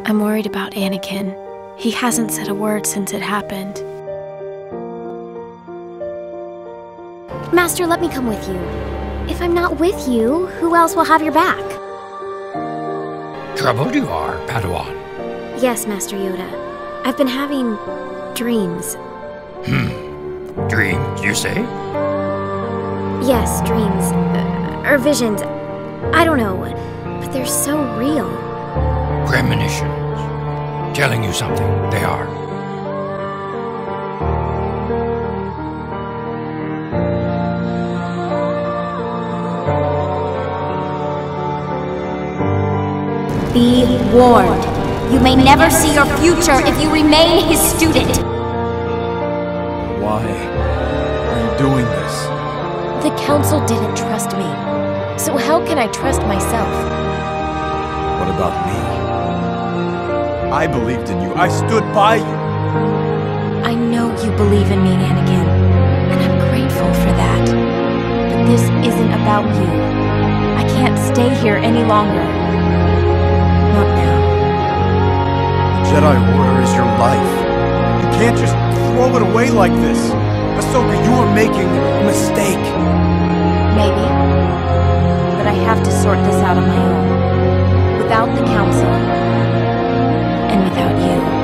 I'm worried about Anakin. He hasn't said a word since it happened. Master, let me come with you. If I'm not with you, who else will have your back? Troubled you are, Padawan. Yes, Master Yoda. I've been having dreams. Dreams, you say? Yes, dreams. Or visions. I don't know. But they're so real. Premonitions. Telling you something, they are. Be warned. You may never see your future if you remain his student. Why are you doing this? The Council didn't trust me. So how can I trust myself? What about me? I believed in you. I stood by you. I know you believe in me, Anakin, and I'm grateful for that. But this isn't about you. I can't stay here any longer. Not now. The Jedi Order is your life. You can't just throw it away like this. Ahsoka, you are making a mistake. Maybe. But I have to sort this out on my own. Without the Council. And without you.